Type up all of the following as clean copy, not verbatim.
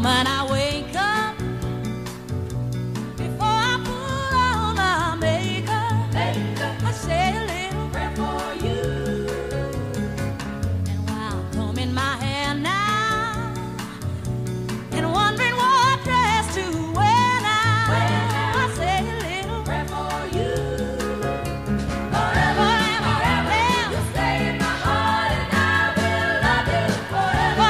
When I wake up, before I put on my makeup, I say a little prayer for you. And while combing my hair now and wondering what dress to wear now, I say a little prayer for you. Forever, forever, you stay in my heart, and I will love you forever.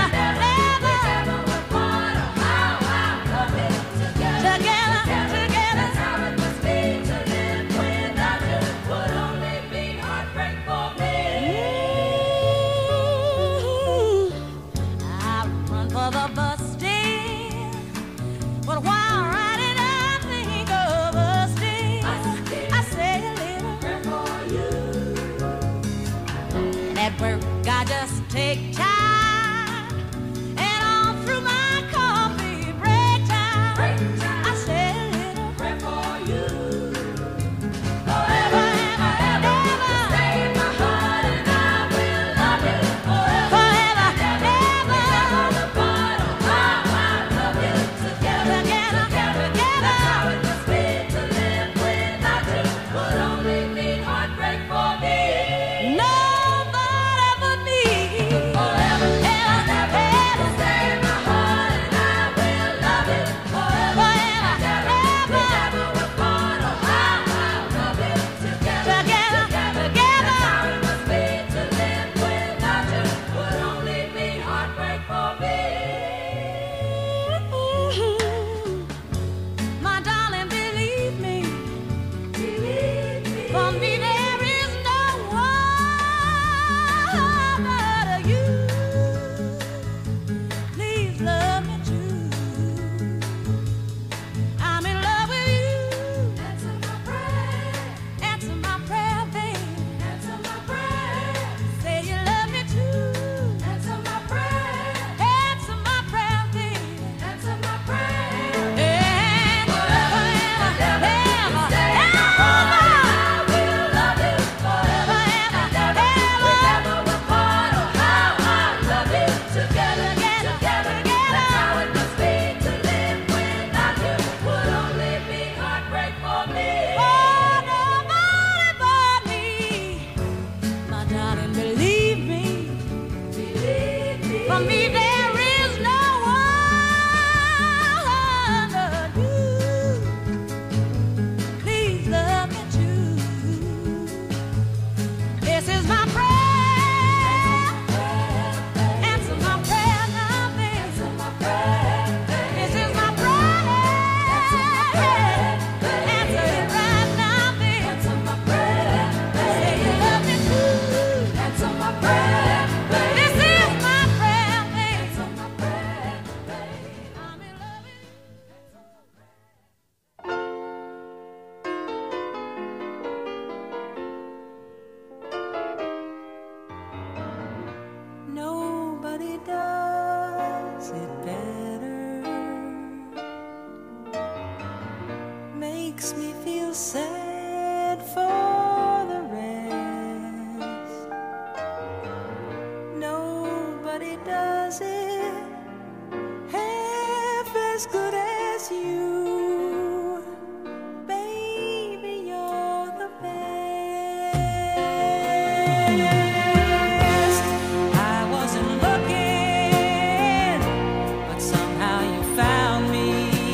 Work, I just take time, and all through my coffee break time, I say a little prayer for you. Forever, ever, ever, ever, stay in my heart, and I will love you forever. Forever, ever, never apart. Oh, how I love you together, together. That's how it must be to live without you. Would only mean heartbreak for me. No. Nobody does it better. Makes me feel sad for the rest. Nobody does it half as good as you. Baby, you're the best. I wasn't looking, but somehow you found me.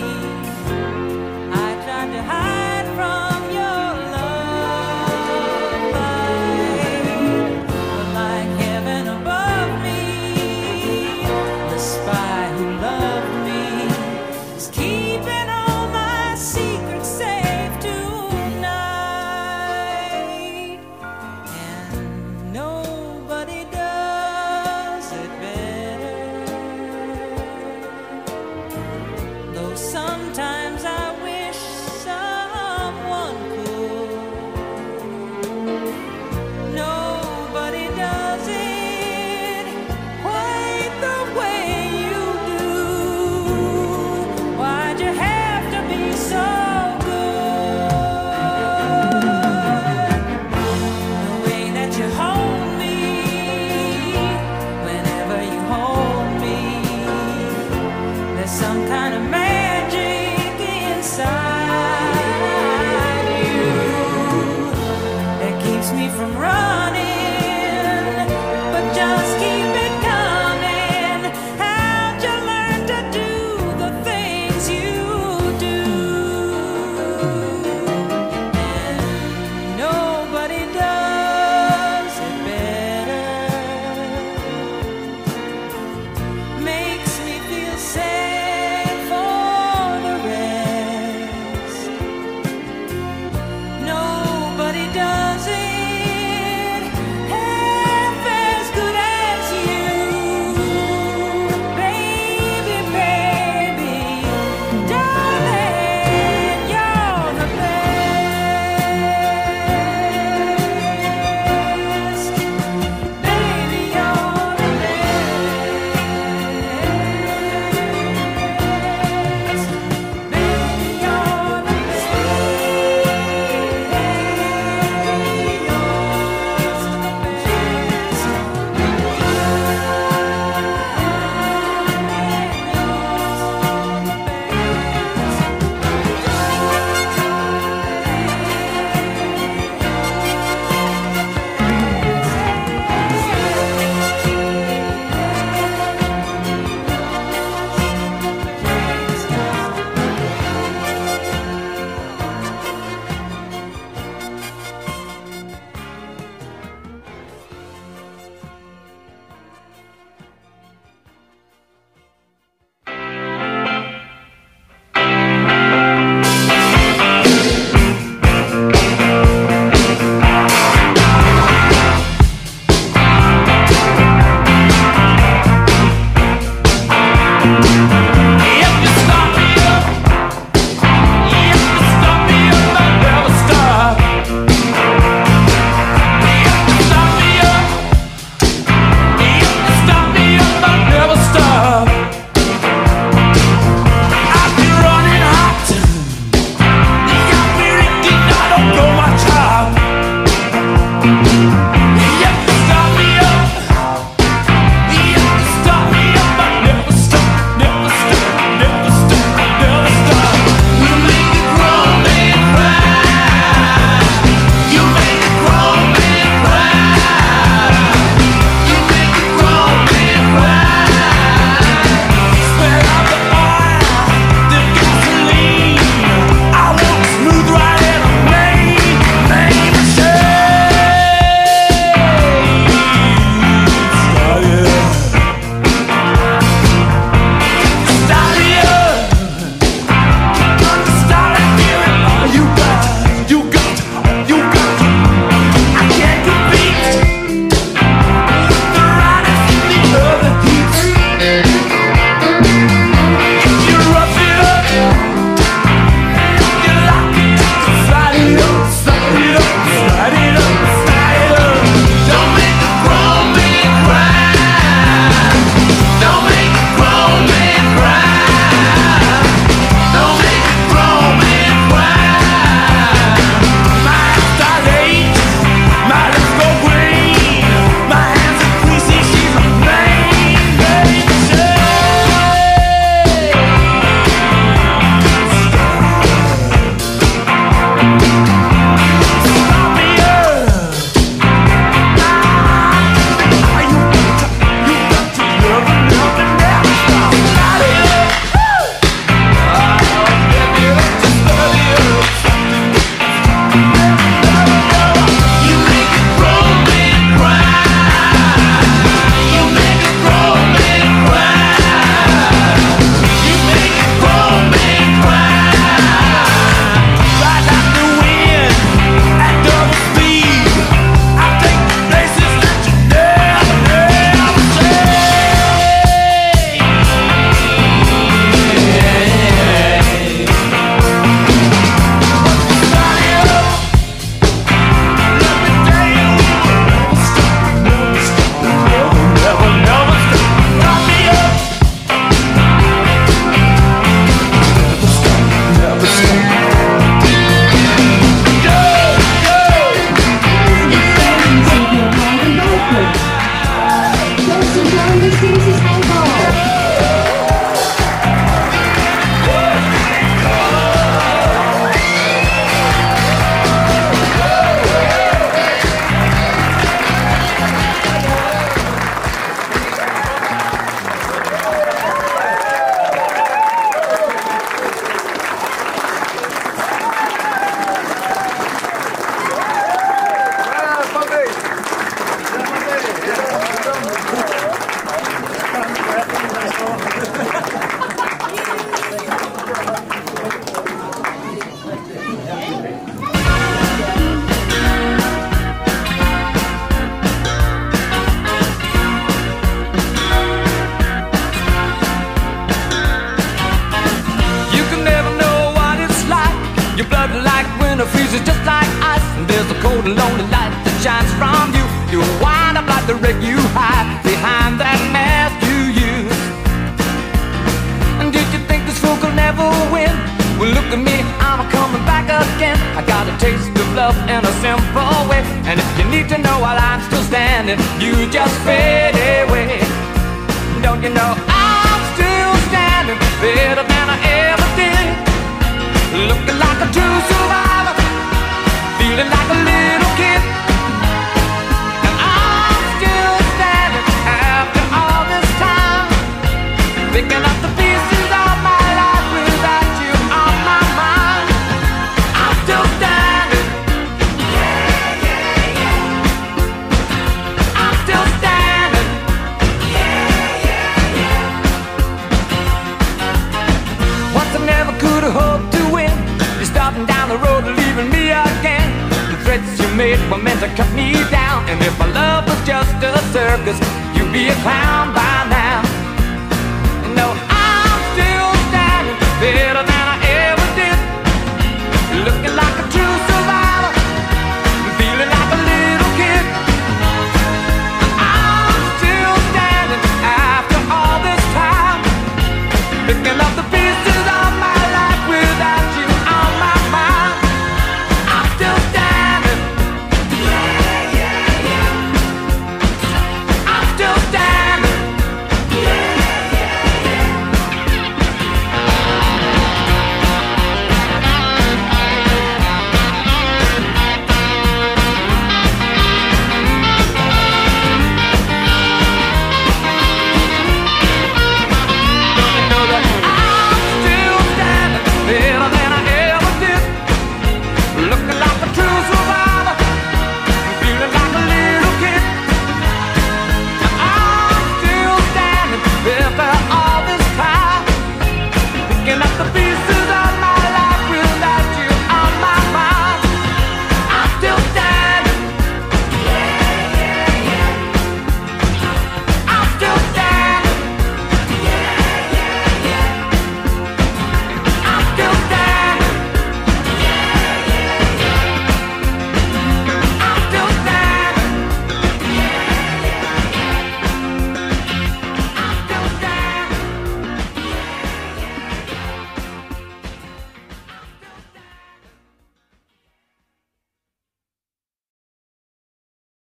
I tried to hide from your love light, but like heaven above me, the spy who loved me is keeping all my secrets safe tonight. And nobody does it better. Though sometimes I wish someone could. Nobody does it quite the way you do. Why'd you have to be so good? The way that you hold me, whenever you hold me, kind of magic inside you that keeps me from running, but just keep it coming. How'd you learn to do the things you do? And nobody does it better. Makes me feel sad for the rest. Nobody does it half as good as you, baby, baby, darling, you're the best. Baby, you're the best. Baby, you're the cold and lonely light that shines from you. You'll wind up like the wreck you hide behind that mask you use. And did you think this fool could never win? Well, look at me, I'm coming back again. I got a taste of love in a simple way. And if you need to know while I'm still standing, you just fade away. Don't you know I'm still standing, better than I ever did. Looking like a true survivor, feeling like a little kid. And I'm still standing after all this time, picking up the pieces of my life without you on my mind. I'm still standing, yeah, yeah, yeah. I'm still standing, yeah, yeah, yeah. Once I never could have hoped to win. You're starting down the road and leaving me again. The threats you made were meant to cut me down. And if my love was just a circus, you'd be a clown by